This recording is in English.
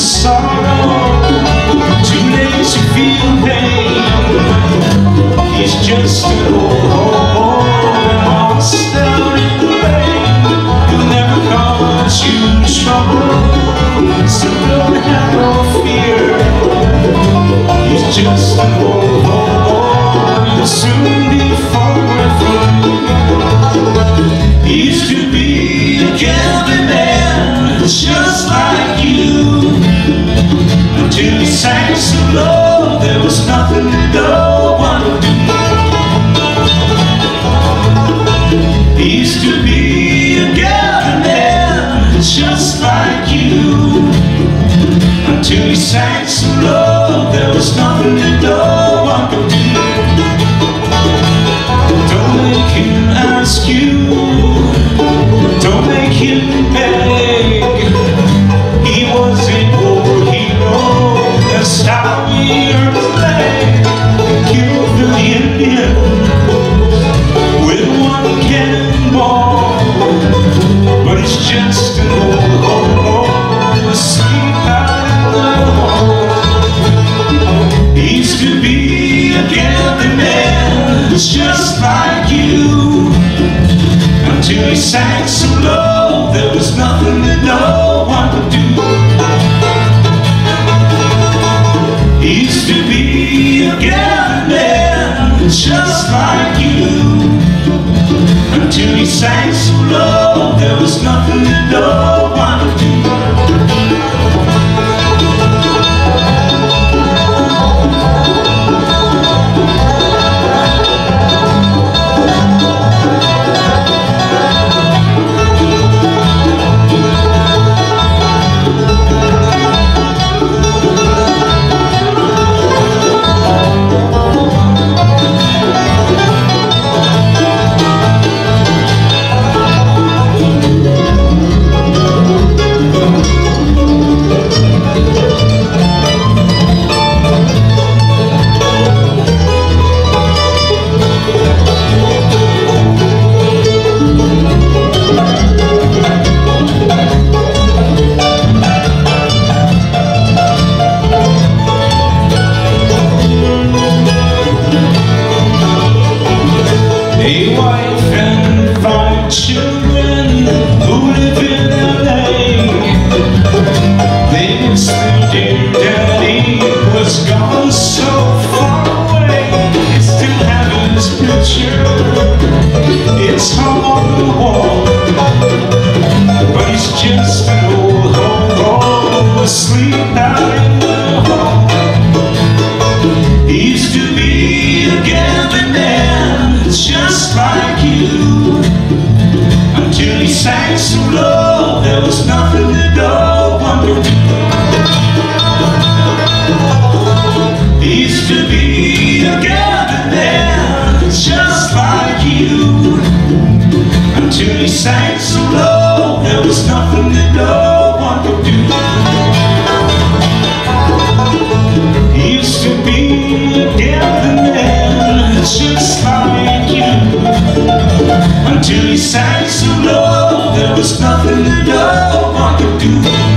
sorrow, too late to feel pain. He's just an old hobo, lost out in the rain. He'll never cause you trouble, so don't have no fear. He's just an old hobo, he'll soon be far away from you. He used to be a gambling man, just like you, until he sang so low there was nothing no one would do. He used to be a gambling man, just like you, until he sang so low there was nothing no one could do. Don't make him ask you, don't make him beg. He was a war hero, that's how he earned his leg. He killed the Indian with one cannonball, but he's just an old hobo asleep out in the hall. He used to be a gambling man, just like you, until he sang so low there was nothing that no one could do. He used to be a gambling man, just like you, until he sang so low there was nothing that no one could do. A wife and 5 children who live in LA. They miss their dear daddy, was gone so far away. They still have his picture, it's hung on the wall, but he's just an old hobo asleep out in the hall. He used to be a gambling man, just like you, until he sang so low there was nothing that no one could do. He used to be a gambling man, just like you, until he sang so low there was nothing that no one could do. He used to be a gambling man, just like you, until he sang so low there was nothing that no one could do.